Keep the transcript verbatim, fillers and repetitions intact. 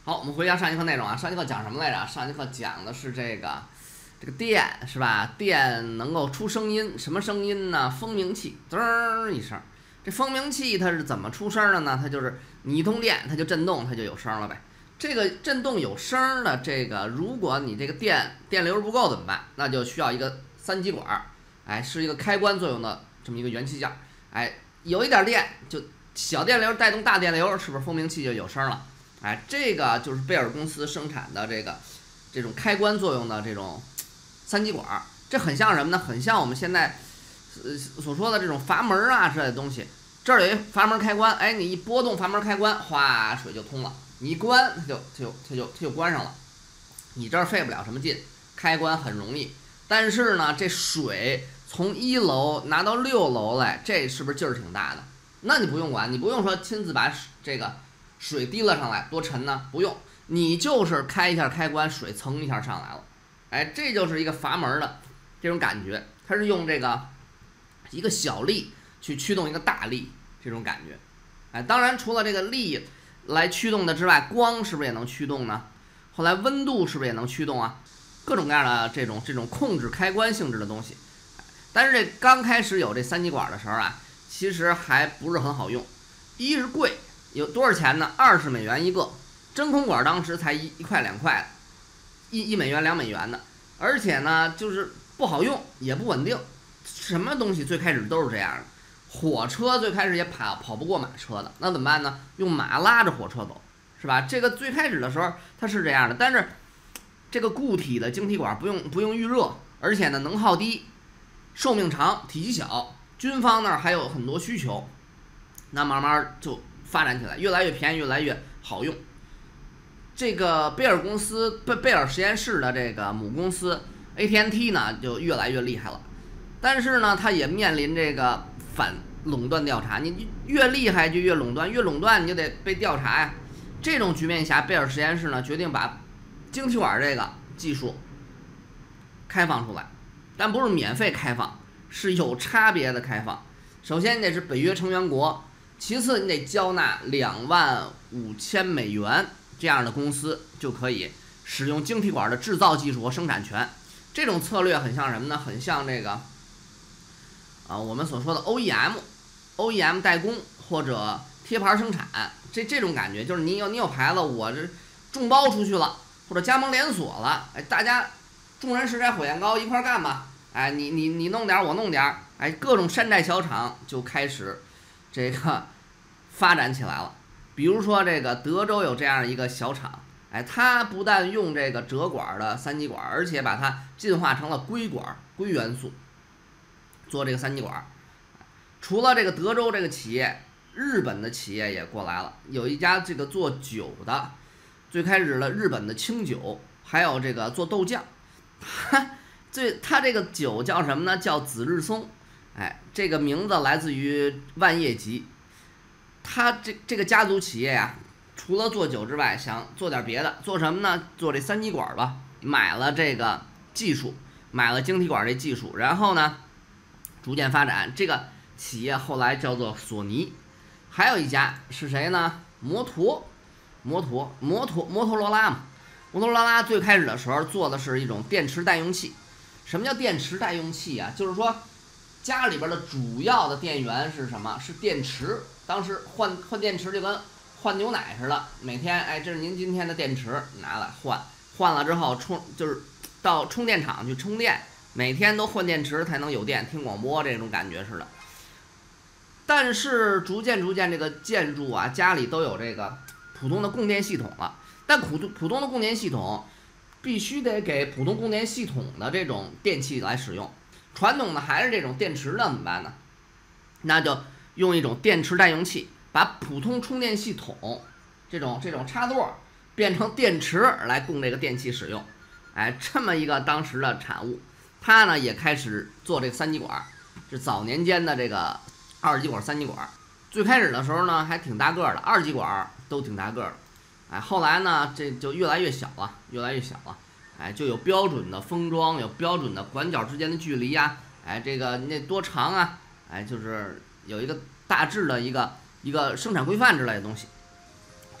好，我们回到上节课内容啊。上节课讲什么来着？上节课讲的是这个这个电是吧？电能够出声音，什么声音呢？蜂鸣器，滋儿一声。这蜂鸣器它是怎么出声的呢？它就是你一通电，它就震动，它就有声了呗。这个震动有声的这个，如果你这个电电流不够怎么办？那就需要一个三极管，哎，是一个开关作用的这么一个元器件，哎，有一点电就小电流带动大电流，是不是蜂鸣器就有声了？哎，这个就是贝尔公司生产的这个这种开关作用的这种三极管，这很像什么呢？很像我们现在呃所说的这种阀门啊之类的东西。这儿有一阀门开关，哎，你一拨动阀门开关，哗，水就通了。你一关，它就它就它就它就关上了。你这儿费不了什么劲，开关很容易。但是呢，这水从一楼拿到六楼来，这是不是劲儿挺大的？那你不用管，你不用说亲自把这个水提了上来，多沉呢？不用，你就是开一下开关，水蹭一下上来了。哎，这就是一个阀门的这种感觉，它是用这个一个小力去驱动一个大力，这种感觉。哎，当然除了这个力来驱动的之外，光是不是也能驱动呢？后来温度是不是也能驱动啊？各种各样的这种这种控制开关性质的东西。但是这刚开始有这三极管的时候啊，其实还不是很好用。一是贵，有多少钱呢？二十美元一个。真空管当时才一一块两块，一一美元两美元的。而且呢，就是不好用，也不稳定。什么东西最开始都是这样的。火车最开始也跑跑不过马车的，那怎么办呢？用马拉着火车走，是吧？这个最开始的时候它是这样的，但是这个固体的晶体管不用不用预热，而且呢能耗低，寿命长，体积小，军方那儿还有很多需求，那慢慢就发展起来，越来越便宜，越来越好用。这个贝尔公司贝贝尔实验室的这个母公司 A T and T 呢就越来越厉害了，但是呢它也面临这个反垄断调查，你越厉害就越垄断，越垄断你就得被调查呀。这种局面下，贝尔实验室呢决定把晶体管这个技术开放出来，但不是免费开放，是有差别的开放。首先你得是北约成员国，其次你得交纳两万五千美元，这样的公司就可以使用晶体管的制造技术和生产权。这种策略很像什么呢？很像这个啊，我们所说的 O E M，O E M 代工或者贴牌生产，这这种感觉就是你有你有牌子，我这众包出去了，或者加盟连锁了，哎，大家众人拾柴火焰高，一块干吧，哎，你你你弄点我弄点，哎，各种山寨小厂就开始这个发展起来了。比如说这个德州有这样一个小厂，哎，它不但用这个折管的三极管，而且把它进化成了硅管硅元素。做这个三极管，除了这个德州这个企业，日本的企业也过来了。有一家这个做酒的，最开始的日本的清酒，还有这个做豆酱，它最它这个酒叫什么呢？叫紫日松，哎，这个名字来自于万叶集。他这这个家族企业呀、啊，除了做酒之外，想做点别的，做什么呢？做这三极管吧，买了这个技术，买了晶体管这技术，然后呢？逐渐发展，这个企业后来叫做索尼，还有一家是谁呢？摩托，摩托，摩托，摩托罗拉嘛。摩托罗拉最开始的时候做的是一种电池代用器。什么叫电池代用器啊？就是说家里边的主要的电源是什么？是电池。当时换换电池就跟换牛奶似的，每天哎，这是您今天的电池，拿来换，换了之后充就是到充电场去充电。每天都换电池才能有电，听广播这种感觉似的。但是逐渐逐渐，这个建筑啊，家里都有这个普通的供电系统了。但普普通的供电系统必须得给普通供电系统的这种电器来使用。传统的还是这种电池的怎么办呢？那就用一种电池代用器，把普通充电系统这种这种插座变成电池来供这个电器使用。哎，这么一个当时的产物。他呢也开始做这个三极管，是早年间的这个二极管、三极管。最开始的时候呢还挺大个的，二极管都挺大个的，哎，后来呢这就越来越小了，越来越小了，哎，就有标准的封装，有标准的管角之间的距离呀、啊，哎，这个那多长啊，哎，就是有一个大致的一个一个生产规范之类的东西。